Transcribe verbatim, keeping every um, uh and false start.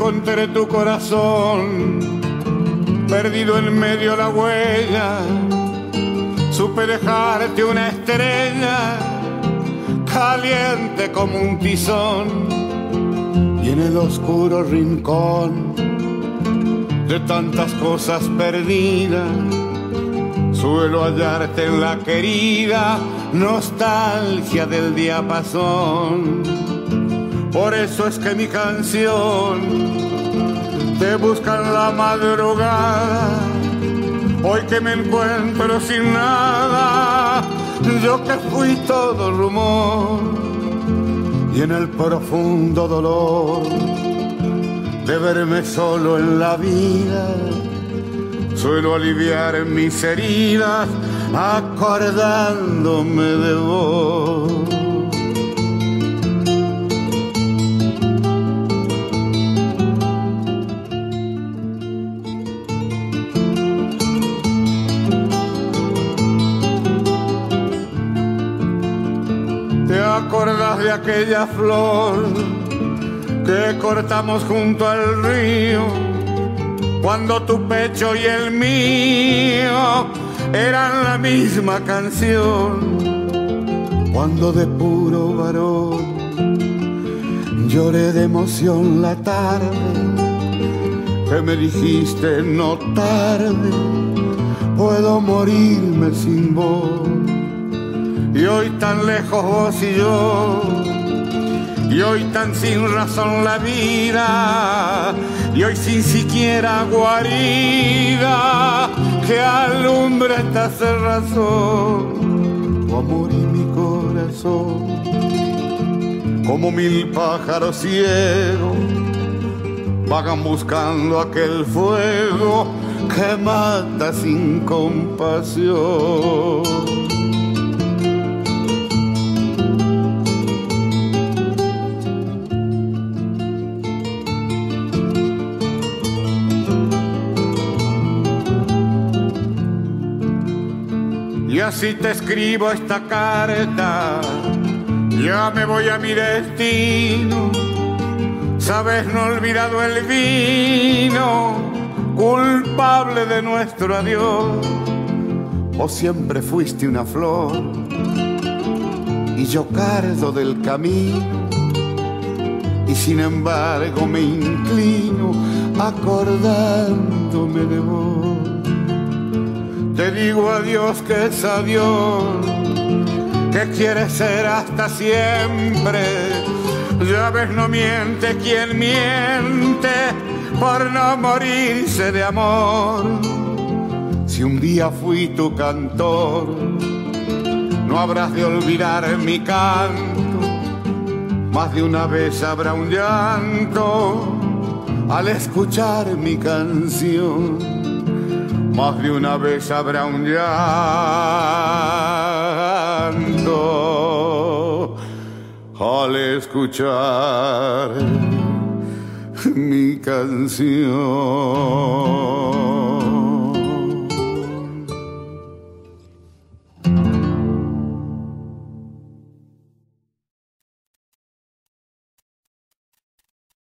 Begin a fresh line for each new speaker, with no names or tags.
encontré tu corazón, perdido en medio de la huella, supe dejarte una estrella, caliente como un tizón, y en el oscuro rincón de tantas cosas perdidas, suelo hallarte en la querida nostalgia del diapasón. Por eso es que mi canción te busca en la madrugada, hoy que me encuentro sin nada, yo que fui todo rumor, y en el profundo dolor de verme solo en la vida, suelo aliviar mis heridas acordándome de vos. ¿Te acordás de aquella flor que cortamos junto al río, cuando tu pecho y el mío eran la misma canción? Cuando de puro varón lloré de emoción la tarde, que me dijiste no tarde, puedo morirme sin vos. Y hoy tan lejos vos y yo, y hoy tan sin razón la vida, y hoy sin siquiera guarida que alumbre esta cerrazón. Tu amor y mi corazón, como mil pájaros ciegos, vagan buscando aquel fuego que mata sin compasión. Y así te escribo esta carta, ya me voy a mi destino. Sabes, no he olvidado el vino, culpable de nuestro adiós. Vos siempre fuiste una flor y yo cardo del camino, y sin embargo me inclino acordándome de vos. Te digo adiós que es adiós, que quiere ser hasta siempre. Ya ves, no miente quien miente por no morirse de amor. Si un día fui tu cantor, no habrás de olvidar mi canto. Más de una vez habrá un llanto al escuchar mi canción. Más de una vez habrá un llanto al escuchar mi canción.